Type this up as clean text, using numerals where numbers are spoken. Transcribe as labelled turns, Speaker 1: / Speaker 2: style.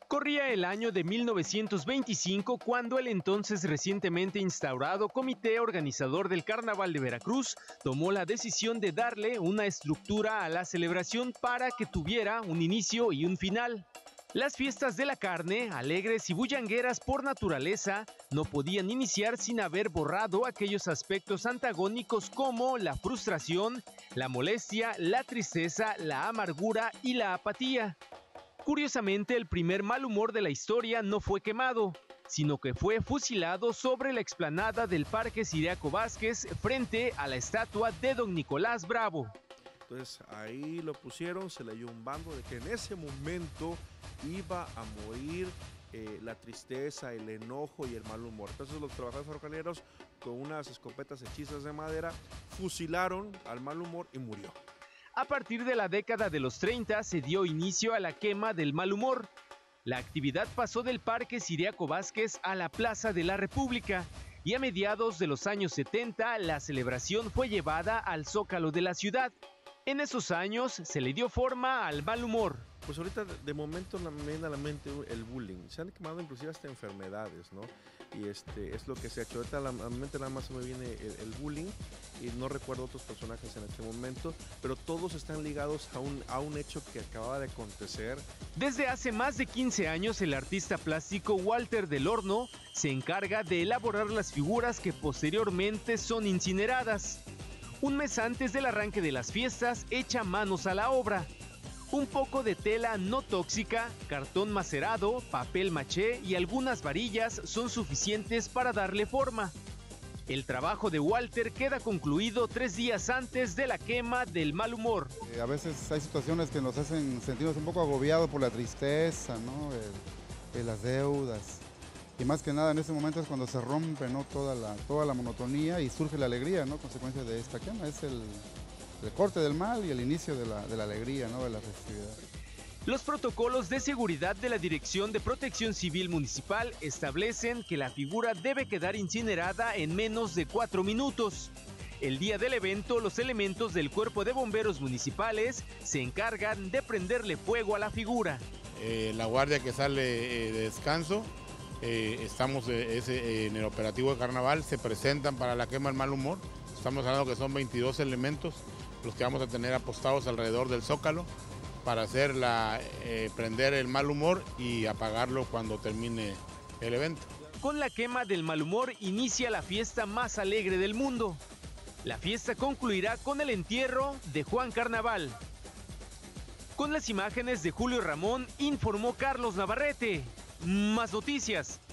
Speaker 1: Corría el año de 1925 cuando el entonces recientemente instaurado Comité Organizador del Carnaval de Veracruz tomó la decisión de darle una estructura a la celebración para que tuviera un inicio y un final. Las fiestas de la carne, alegres y bullangueras por naturaleza, no podían iniciar sin haber borrado aquellos aspectos antagónicos como la frustración, la molestia, la tristeza, la amargura y la apatía. Curiosamente, el primer mal humor de la historia no fue quemado, sino que fue fusilado sobre la explanada del Parque Ciriaco Vázquez frente a la estatua de Don Nicolás Bravo.
Speaker 2: Entonces ahí lo pusieron, se le dio un bando de que en ese momento iba a morir la tristeza, el enojo y el mal humor. Entonces los trabajadores ferrocarrileros con unas escopetas hechizas de madera fusilaron al mal humor y murió.
Speaker 1: A partir de la década de los 30 se dio inicio a la quema del mal humor. La actividad pasó del Parque Ciriaco Vázquez a la Plaza de la República y a mediados de los años 70 la celebración fue llevada al Zócalo de la ciudad. En esos años se le dio forma al mal humor.
Speaker 2: Pues ahorita de momento me viene a la mente el bullying. Se han quemado inclusive hasta enfermedades, ¿no? Y es lo que se ha hecho. Ahorita a la mente nada más se me viene el bullying y no recuerdo otros personajes en este momento, pero todos están ligados a un hecho que acababa de acontecer.
Speaker 1: Desde hace más de 15 años el artista plástico Walter del Horno se encarga de elaborar las figuras que posteriormente son incineradas. Un mes antes del arranque de las fiestas echa manos a la obra. Un poco de tela no tóxica, cartón macerado, papel maché y algunas varillas son suficientes para darle forma. El trabajo de Walter queda concluido 3 días antes de la quema del mal humor.
Speaker 3: A veces hay situaciones que nos hacen sentirnos un poco agobiados por la tristeza, ¿no? De las deudas. Y más que nada en ese momento es cuando se rompe, ¿no? toda la monotonía y surge la alegría, ¿no? Consecuencia de esta quema. Es el corte del mal y el inicio de la alegría, ¿no? De la festividad.
Speaker 1: Los protocolos de seguridad de la Dirección de Protección Civil Municipal establecen que la figura debe quedar incinerada en menos de 4 minutos. El día del evento, los elementos del Cuerpo de Bomberos Municipales se encargan de prenderle fuego a la figura.
Speaker 4: La guardia que sale de descanso, estamos en el operativo de carnaval, se presentan para la quema del mal humor. Estamos hablando que son 22 elementos los que vamos a tener apostados alrededor del Zócalo para hacer prender el mal humor y apagarlo cuando termine el evento.
Speaker 1: Con la quema del mal humor inicia la fiesta más alegre del mundo. La fiesta concluirá con el entierro de Juan Carnaval. Con las imágenes de Julio Ramón informó Carlos Navarrete. Más noticias.